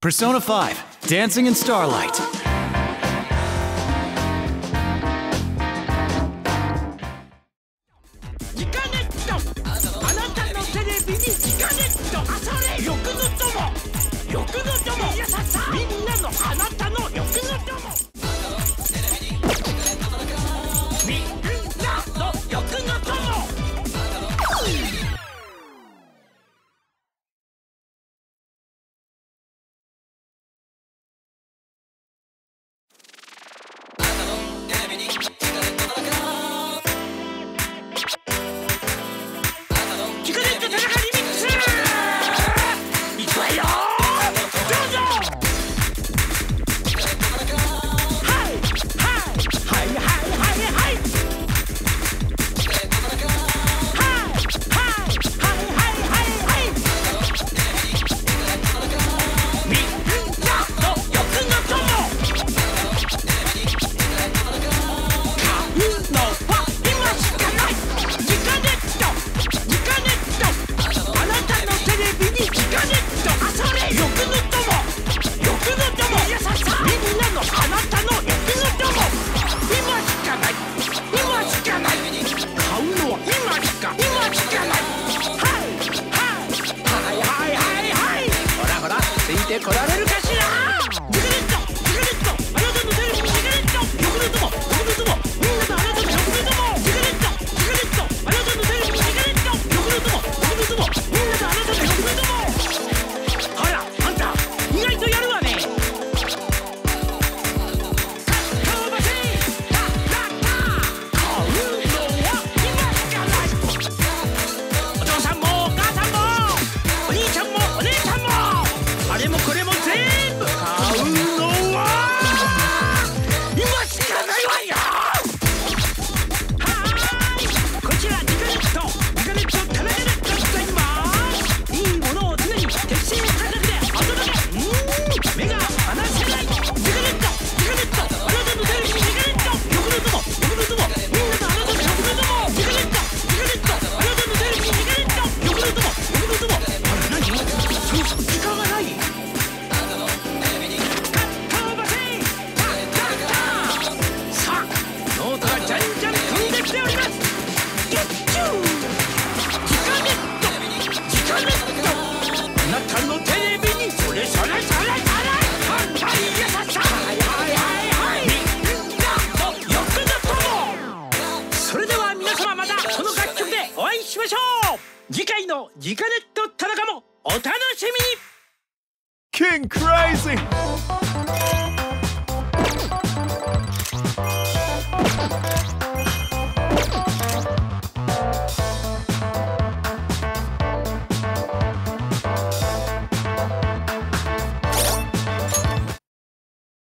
Persona 5 Dancing in Starlight. イカネット、あなたのテレビにイカネット、あそれ欲の友、欲の友、いやささみんなのあなたの欲の友、みんなの欲の友。来られるかしら。ジガネット、ジガネット、あなたのテレビにジガネット、欲の友、欲の友、みんなとあなたの欲の友。ジガネット、ジガネット、あなたのテレビにジガネット、欲の友、欲の友、みんなとあなたの欲の友。ほら、あんた意外とやるわね。顔ばせ、タタタ、買うのは今しかない。お父さんもお母さんも、お兄ちゃんもお姉ちゃんも。あれもこれも全部買うのは今しかないわよ。はーい、こちらジガネット、ジガネット田中でございます。いいものを常に適正価格でお届け。目が離せない。ジガネット、ジガネット、あなたのテレビにジガネット、欲の友、欲の友、みんなとあなたの欲の友。ジガネット、ジガネット、あなたのテレビにジガネット、欲の友、欲の友。あれ何？そうそう、時間がない。ノートがじゃんじゃん飛んできております。ゲッチュー。ジガネット、ジガネット、あなたのテレビにそれそれそれそれ。はいはい、やささ、はいはいはいはい、みんなの欲の友。それでは皆様、またこの楽曲でお会いしましょう。次回のジガネット田中もお楽しみに。 King Crazy!